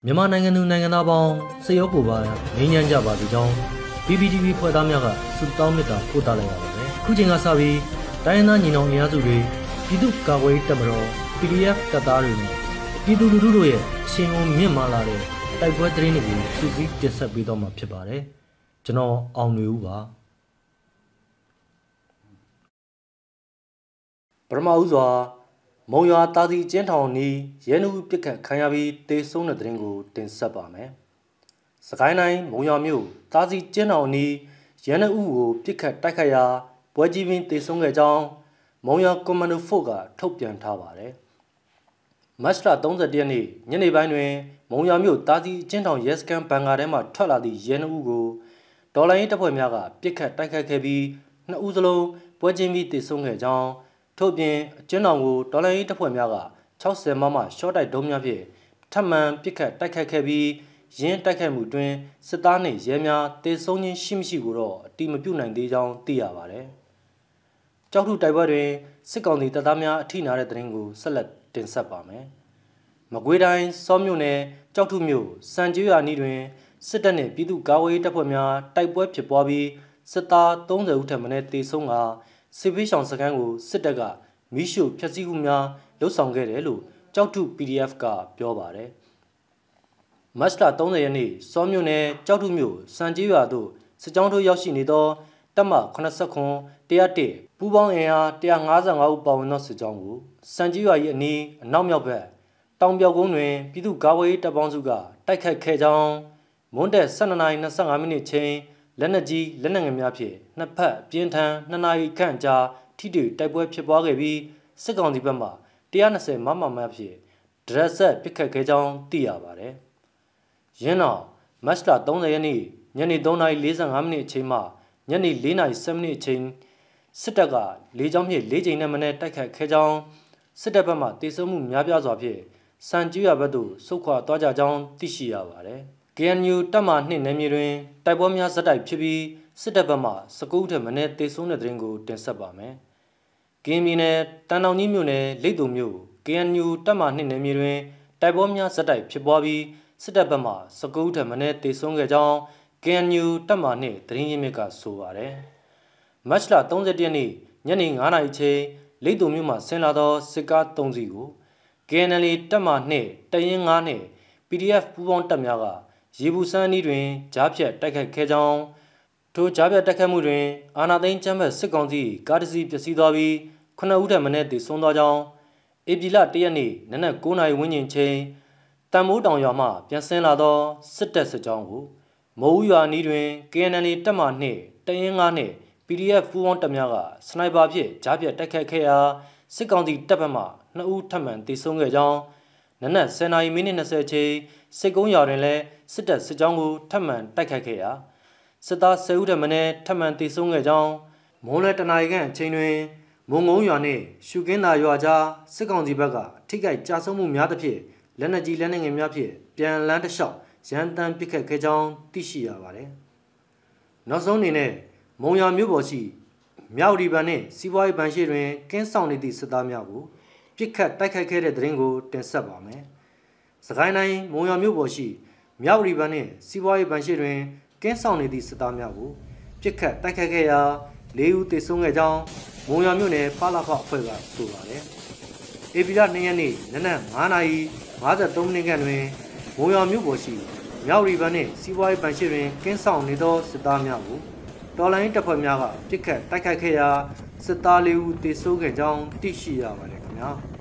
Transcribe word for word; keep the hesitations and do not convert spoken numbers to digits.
မြန်မာနိုင်ငံသူနိုင်ငံသားပေါင်းစေရောကိုပါငြိမ်းချမ်းကြပါသည်ကြောင်း B B T V ဖွဲ့သားများကဆုတောင်းမေတ္တာပို့သလိုက်ရပါတယ်။ခုချိန်ကစပြီးတိုင်းရင်းသားညီနောင်အင်အားစုတွေပြည်သူ့ကာကွယ်ရေးတပ်မတော် P D F တပ်သားတွေနဲ့ပြည်သူလူထုတို့ရဲ့ရှင်ုံမြင့်မာလာတဲ့တိုက်ပွဲသတင်းတွေကိုစုစည်းတင်ဆက်ပေးတော့မှာဖြစ်ပါတယ်။ကျွန်တော်အောင်နေဦးပါ။ပထမဦးစွာမုံရွာတာစီကျင်းထောင်နီးရဲနှုတ်ပစ်ခတ်ခံရပြီးတေဆုံးတဲ့သတင်းကိုတင်ဆက်ပါမယ်။စကိုင်းတိုင်းမုံရွာမြို့တာစီကျင်းထောင်နီးရဲနှုတ်ကိုပစ်ခတ်တိုက်ခတ်ရာပွဲကြီးပင်တေဆုံးခဲ့ကြောင်းမုံရွာကွန်မန်ဒိုဖို့ကထုတ်ပြန်ထားပါတယ်။မတ်လ၃၁ရက်နေ့ညနေပိုင်းတွင်မုံရွာမြို့တာစီကျင်းထောင်ရဲစခန်းဘန်ကာထဲမှထွက်လာသည့်ရဲနှုတ်ကိုဒေါ်လာရင်းတပ်ဖွဲ့များကပစ်ခတ်တိုက်ခတ်ခဲ့ပြီးနှစ်ဦးစလုံးပွဲချင်းပြီးတေဆုံးခဲ့ကြောင်းထို့ပြင်အကျဉ်းတော်ကိုဒေါ်လာရင်းတပ်ဖွဲ့များက၆၀မမရှော့တိုက်ဒုံးများဖြင့်ထပ်မံပစ်ခတ်တိုက်ခတ်ခဲ့ပြီးရင်းတိုက်ခတ်မှုတွင်စစ်သားနှင့်ရဲများတေဆုံးခြင်းရှိမရှိကိုတော့အတိမပြုနိုင်သေးကြောင်းသိရပါတယ်။ကြောက်ထုတိုက်ပွဲတွင်စစ်ကောင်စီတပ်သားများအထိနာတဲ့သတင်းကိုဆက်လက်တင်ဆက်ပါမယ်။မကွေးတိုင်းစောမြို့နယ်ကြောက်ထုမြို့စံကျွေးရွာနီးတွင်စစ်တပ်နှင့်ပြည်သူ့ကာကွယ်ရေးတပ်ဖွဲ့များတိုက်ပွဲဖြစ်ပွားပြီးစစ်သား၃၀ဦးထက်မနည်းတေဆုံးကစစ်ဘေးရှောင်စခန်းကိုစစ်တပ်ကမီးရှို့ဖျက်ဆီးမှုများလှုပ်ဆောင်ခဲ့တယ်လို့ကြောက်ထု P D F ကပြောပါတယ်။မတ်လ၃၀ရက်နေ့စောမြို့နယ်ကြောက်ထုမြို့စံကြီးရွာသို့စစ်ကြောင်းထိုးရောက်ရှိနေသောတပ်မ၇၇ ၁၀၁ပူးပေါင်းအင်အား၁၅၅ဦးပါဝင်သောစစ်ကြောင်းကိုစံကြီးရွာ၏အနီးအနောက်မြောက်ဘက်တောင်ပြောက်ကုန်းတွင်ပြည်သူ့ကာကွယ်ရေးတပ်ပေါင်းစုကတိုက်ခိုက်ခဲ့ကြောင်းမွန်းတက်၁၂နာရီ၂၅မိနစ်ချိန်လက်နက်ကြီးလက်နက်ငယ်များဖြင့်နှစ်ဖက်ပြင်းထန်နှစ်နာရီခန့်ကြာထိတွေ့တိုက်ပွဲဖြစ်ပွားခဲ့ပြီးစစ်ကောင်စီဘက်မှ၁၂၀မမများဖြင့်ဒရက်ဆက်ပစ်ခတ်ခဲ့ကြောင်းသိရပါတယ်။ယင်းနောက်မတ်လ၃၀ရက်နေ့ညနေ၃နာရီ၄၅မိနစ်အချိန်မှညနေ၄နာရီ၁၀မိနစ်အချိန်စစ်တပ်ကလေးကြောင်းဖြင့်လေးချိန်နဲ့မနက်တိုက်ခတ်ခဲ့ကြောင်းစစ်တပ်ဘက်မှတေဆုံးမှုများပြားစွာဖြင့်စံကျွော်ဘက်သို့ဆုတ်ခွာသွားကြကြောင်းသိရှိရပါတယ်။ K N U တပ်မနှစ်နယ်မြေတွင်တိုက်ပွဲများဇက်တိုက်ဖြစ်ပြီးစစ်တပ်ဘက်မှ၁၉ဦးထက်မနည်းတေဆုံးတဲ့သတင်းကိုတင်ဆက်ပါမယ်။ကင်းပြည်နယ်တန်တောင်ကြီးမြို့နယ်လိတ်တုံမြို့ K N U တပ်မနှစ်နယ်မြေတွင်တိုက်ပွဲများဇက်တိုက်ဖြစ်ပွားပြီးစစ်တပ်ဘက်မှ၁၉ဦးထက်မနည်းတေဆုံးခဲ့ကြောင်း K N U တပ်မနှစ်သတင်းရင်းမြစ်ကဆိုပါတယ်။မတ်လ၃၁ရက်နေ့ညနေ၅နာရီချိန်လိတ်တုံမြို့မှဆင်းလာသောစစ်ကား၃စီးကို K N L တပ်မနှစ်တရင်၅နှင့် P D F ပူးပေါင်းတပ်များကရေဘူးစန်းနီးတွင်ကြားဖြတ်တိုက်ခိုက်ခဲ့ကြောင်းထိုကြားဖြတ်တိုက်ခိုက်မှုတွင်အာနာသိန်းချမ်းဘက်စစ်ကောင်စီကားတစ်စီးပျက်စီးသွားပြီးခုနှစ်ဦးထက်မနည်းသေဆုံးသွားကြောင်းဧပြီလ၁ရက်နေ့နနက်၉နာရီဝန်းကျင်ချိန်တန်မိုးတောင်ရွာမှပြန်ဆင်းလာသောစစ်တပ်စစ်ကြောင်းကိုမိုးရွာနီးတွင် K N L တပ်မနှစ်တရင်၅နှင့် P D F ပူးပေါင်းတပ်များကစနိုက်ပါဖြင့်ကြားဖြတ်တိုက်ခိုက်ခဲ့ရာစစ်ကောင်စီတပ်ဘက်မှနှစ်ဦးထပ်မံသေဆုံးခဲ့ကြောင်းနနက်၁၀နာရီမိနစ်၂၀ချိန်စစ်ကုန်းရွာတွင်လည်းစစ်တပ်စစ်ကြောင်းကိုထပ်မံတိုက်ခိုက်ခဲ့ရာစစ်သား၁၀ဦးထက်မနည်းထပ်မံသေဆုံးခဲ့ကြောင်းမွန်းလွဲတနာရီခန့်အချိန်တွင်မုံငုံရွာနှင့်ရှုကင်းသာရွာကြားစစ်ကောင်စီဘက်ကထိခိုက်ကြဆုံးမှုများသဖြင့်လက်နက်ကြီးလက်နက်ငယ်များဖြင့်ပြန်လန်းတစ်လျှောက်ရန်တမ်းပစ်ခတ်ခဲ့ကြောင်းသိရှိရပါတယ်။နောက်ဆုံးအနေနဲ့မုံရွာမြို့ပေါ်ရှိမြောက်ဒီပန်နှင့်စီးပွားရေးဘဏ်ရှိတွင်ကင်းဆောင်နေသည့်စစ်သားများကိုပစ်ခတ်တိုက်ခိုက်ခဲ့တဲ့သတင်းကိုတင်ဆက်ပါမယ်။စကိုင်းတိုင်းမုံရွာမြို့ပေါ်ရှိမြောက်ဒီပန်နှင့်စီးပွားရေးဘဏ်ရှိတွင်ကင်းဆောင်နေသည့်စစ်သားများကိုပစ်ခတ်တိုက်ခိုက်ခဲ့ရာ၄ဦးသေဆုံးခဲ့ကြောင်းမုံရွာမြို့နယ်ပါလာဖအဖွဲ့ကဆိုပါတယ်။ဧပြီလ၂ရက်နေ့နနက်၅နာရီ၅၃မိနစ်ခန့်တွင်မုံရွာမြို့ပေါ်ရှိမြောက်ရီဘန်နှင့်စီးပွားရေးဘဏ်ရှိတွင်ကင်းဆောင်နေသောစစ်သားများကိုတော်လိုင်းတပ်ဖွဲ့များကပစ်ခတ်တိုက်ခိုက်ခဲ့ရာစစ်သား၄ဦးသေဆုံးခဲ့ကြောင်းသိရှိရပါတယ်ခင်ဗျာ။